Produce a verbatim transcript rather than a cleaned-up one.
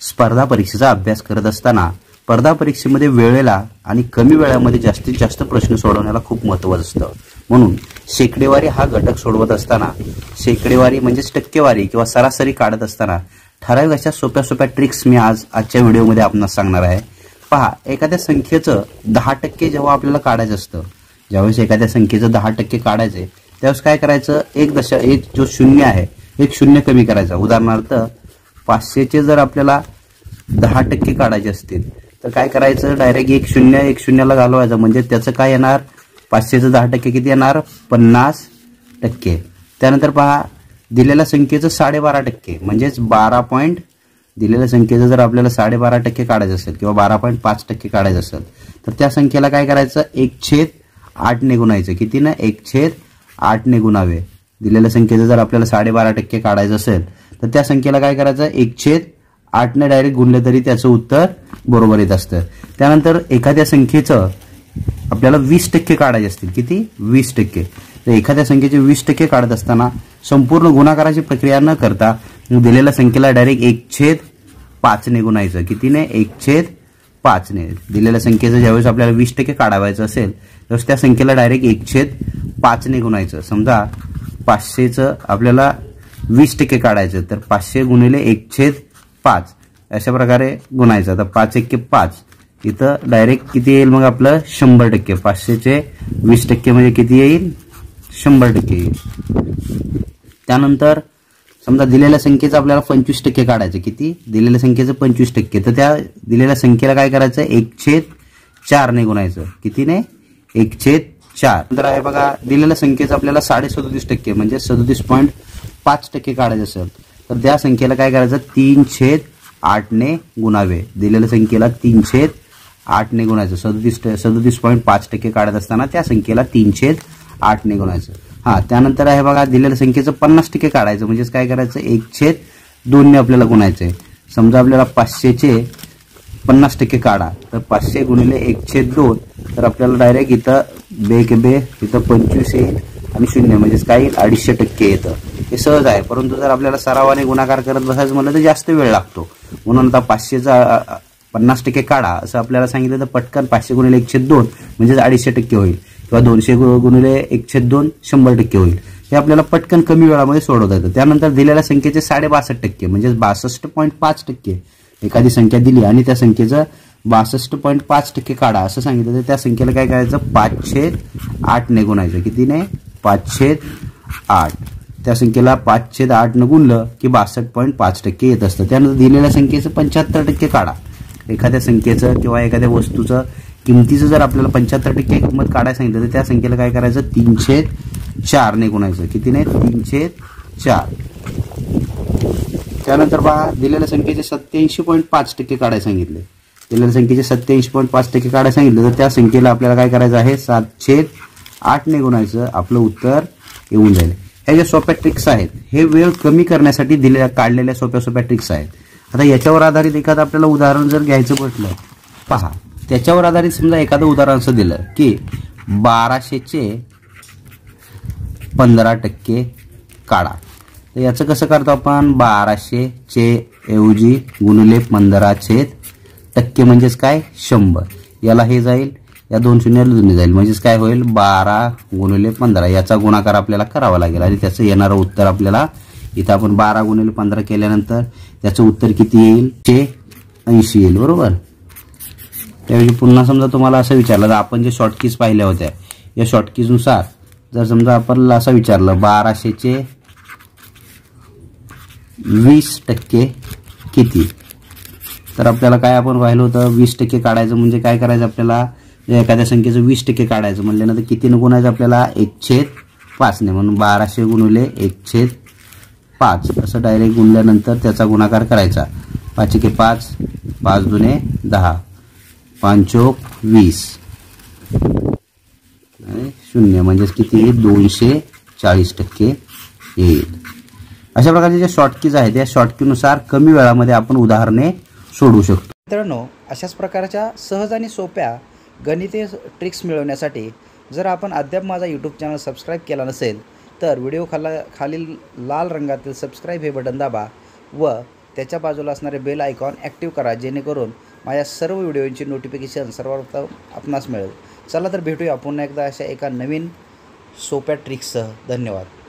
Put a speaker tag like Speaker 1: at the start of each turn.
Speaker 1: स्पर्धा परीक्षेचा अभ्यास करत असताना स्पर्धा परीक्षेमध्ये वेळेला आणि कमी वेळामध्ये जास्तीत जास्त प्रश्न सोडवण्याला खूप महत्त्व असतं। म्हणून शेकडेवारी हा घटक सोडवत असताना शेकडेवारी म्हणजेच टक्केवारी किंवा सरासरी काढत असताना ठराविक अशा सोप्या सोप्या ट्रिक्स मी आज आजच्या व्हिडिओमध्ये आपणास सांगणार आहे। पहा, एखाद्या संख्येचं दहा टक्के जेव्हा आपल्याला काढायचं असतं, ज्यावेळेस एखाद्या संख्येचं दहा टक्के काढायचे त्यावेळेस काय करायचं, एक दश एक जो शून्य आहे एक शून्य कमी करायचा। उदाहरणार्थ पाचशेचे जर आपल्याला दहा टक्के काढायचे असतील तर काय करायचं, डायरेक्ट एक शून्य एक शून्यला घालवायचं, म्हणजे त्याचं काय येणार, पाचशेचं दहा टक्के किती येणार, पन्नास टक्के। त्यानंतर पहा, दिलेल्या संख्येचं साडेबारा टक्के म्हणजेच बारा पॉईंट दिलेल्या संख्येचं जर आपल्याला साडेबारा टक्के काढायचं असेल किंवा बारा पॉईंट पाच टक्के काढायचं असेल तर त्या संख्येला काय करायचं, एक छेद आठने गुणायचं। किती ना, एक छेद आठने गुणावे। दिलेल्या संख्येचं जर आपल्याला साडेबारा टक्के काढायचं असेल तर त्या संख्येला काय करायचं, एक छेद आठने डायरेक्ट गुणले तरी त्याचं उत्तर बरोबर येत असतं। त्यानंतर एखाद्या संख्येचं आपल्याला वीस टक्के काढायचे असतील, किती, वीस टक्के, तर एखाद्या संख्येचे वीस टक्के काढत असताना संपूर्ण गुणाकाराची प्रक्रिया न करता दिलेल्या संख्येला डायरेक्ट एक छेद पाचने गुणायचं। कितीने, एक छेद पाचने। दिलेल्या संख्येचं ज्यावेळेस आपल्याला वीस टक्के काढावायचं असेल तर त्या संख्येला डायरेक्ट एक छेद पाचने गुणायचं। समजा पाचशेचं आपल्याला वीस टक्के काढायचं तर पाचशे गुणिले एक छेद पाच अशा प्रकारे गुणायचं। तर पाच एक पाच, इथं डायरेक्ट किती येईल मग आपलं, शंभर टक्के। पाचशेचे वीस टक्के म्हणजे किती येईल, शंभर टक्के येईल। त्यानंतर समजा दिलेल्या संख्येचं आपल्याला पंचवीस टक्के काढायचं, किती, दिलेल्या संख्येचं पंचवीस टक्के, तर त्या दिलेल्या संख्येला काय करायचं, एक छेद चारने गुणायचं। कितीने, एक छेद चार। नंतर आहे बघा, दिलेल्या संख्येचं आपल्याला साडे सदोतीस टक्के म्हणजे सदोतीस पॉईंट पाच टक्के काढायचं असेल तर त्या संख्येला काय करायचं, तीन छेद आठने गुणावे। दिलेल्या संख्येला तीन छेद आठने गुणायचं। सदोतीस सदोतीस पॉईंट पाच टक्के काढत असताना त्या संख्येला तीन छेद आठने गुणायचं। हा, त्यानंतर आहे बघा, दिलेल्या संख्येचं पन्नास टक्के काढायचं म्हणजेच काय करायचं, एक छेद दोनने आपल्याला गुणायचंय। समजा आपल्याला पाचशेचे पन्नास टक्के काढा तर पाचशे गुणिले एक छेद दोन, तर आपल्याला डायरेक्ट इथं बे के बे इथं पंचवीस येईल आणि शून्य म्हणजेच काय येईल, अडीचशे टक्के येतं। हे सहज आहे, परंतु जर आपल्याला सरावाने गुणाकार करत बसायचं म्हणलं तर जास्त वेळ लागतो। म्हणून आता पाचशेचा पन्नास टक्के काढा असं आपल्याला सांगितलं तर पटकन पाचशे गुणिले एक छेद दोन म्हणजेच अडीचशे टक्के होईल, किंवा दोनशे गुणिले एक छेद दोन शंभर टक्के होईल। हे आपल्याला पटकन कमी वेळामध्ये सोडवता येतं। त्यानंतर दिलेल्या संख्येचे साडे बासष्ट टक्के म्हणजेच बासष्ट पॉईंट पाच टक्के एखादी संख्या दिली आणि त्या संख्येचं बासष्ट पॉईंट पाच टक्के काढा असं सांगितलं तर त्या संख्येला काय करायचं, पाच छेद आठने गुणायचं। कितीने, पाच छेद आठ। त्या संख्येला पाच छेद आठ न गुणलं की बासष्ट पॉईंट पाच टक्के येत असतं। त्यानंतर दिलेल्या संख्येचं पंच्याहत्तर टक्के काढा। एखाद्या संख्येचं किंवा एखाद्या वस्तूचं किमतीचं जर आपल्याला पंच्याहत्तर टक्के किंमत काढायला सांगितलं तर त्या संख्येला काय करायचं, तीन छेद चारने गुणायचं। कितीने, तीन छेद चार। त्यानंतर पहा, दिलेल्या संख्येचे सत्याऐंशी पॉईंट पाच टक्के काढायला सांगितले। दिलेल्या संख्येचे सत्याऐंशी पॉईंट पाच टक्के काढायला सांगितलं तर त्या संख्येला आपल्याला काय करायचं आहे, सात छेद आठने गुणायचं। आपलं उत्तर येऊन जाईल। ह्या ज्या सोप्या ट्रिक्स आहेत हे वेळ कमी करण्यासाठी दिलेल्या काढलेल्या सोप्या सोप्या ट्रिक्स आहेत। आता याच्यावर आधारित एखादं आपल्याला उदाहरण जर घ्यायचं म्हटलं, पहा त्याच्यावर आधारित समजा एखादं उदाहरण असं दिलं की बाराशेचे पंधरा टक्के काढा, तर याचं कसं करतो आपण, बाराशे चे ऐवजी गुणिले पंधरा छेद टक्के म्हणजेच काय, शंभर। याला हे जाईल, या दोन शून्याला जुने जाईल म्हणजेच काय होईल, बारा गुणिले पंधरा याचा गुणाकार आपल्याला करावा लागेल आणि त्याचं येणारं उत्तर आपल्याला इथं आपण बारा गुणिले पंधरा केल्यानंतर त्याचं उत्तर किती येईल, चे ऐंशी येईल, बरोबर। त्यावेळी पुन्हा समजा तुम्हाला असं विचारलं तर आपण जे शॉर्टकीज पाहिल्या होत्या या शॉर्टकीजनुसार जर समजा आपल्याला असं विचारलं बाराशेचे वीस टक्के किती, तर आपल्याला काय आपण पाहिलं होतं, वीस टक्के काढायचं म्हणजे काय करायचं, आपल्याला एखाद्या संख्येचं वीस टक्के काढायचं म्हणल्यानंतर कितीनं गुणायचं आपल्याला, एक छेद पाचने। म्हणून बाराशे गुणिले एक छेद पाच असं डायरेक्ट गुणल्यानंतर त्याचा गुणाकार करायचा। पाच एके पाच, पाच दुने दहा, पांचोक वीस आणि शून्य म्हणजेच किती येईल, दोनशे चाळीस टक्के येईल। अशा प्रकारचे जे शॉर्टकीज आहेत या शॉर्टकीनुसार कमी वेळामध्ये आपण उदाहरणे सोडवू शकतो।
Speaker 2: मित्रांनो, अशाच प्रकारच्या सहज आणि सोप्या गणितीय ट्रिक्स मिळवण्यासाठी जर आपण अद्याप माझा यूट्यूब चॅनल सबस्क्राईब केला नसेल तर व्हिडिओ खाला खालील लाल रंगातील सबस्क्राईब हे बटन दाबा व त्याच्या बाजूला असणारे बेल आयकॉन ॲक्टिव्ह करा, जेणेकरून माझ्या सर्व व्हिडिओंची नोटिफिकेशन सर्वप्रथम आपणास मिळेल. चला तर भेटूया पुन्हा एकदा अशा एका नवीन सोप्या ट्रिक्ससह. धन्यवाद.